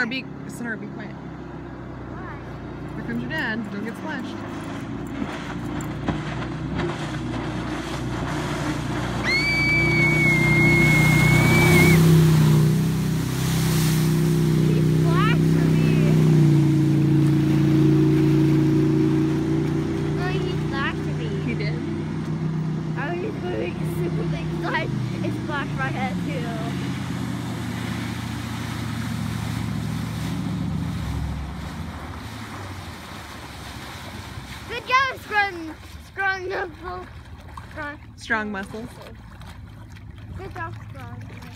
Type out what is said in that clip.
Sonara, be quiet. Why? Here comes your dad. Don't get splashed. He splashed me. No, he splashed me. He did? I was doing a super big slide. It splashed my head too. Good job, strong muscle. Strong muscles. Good job, strong.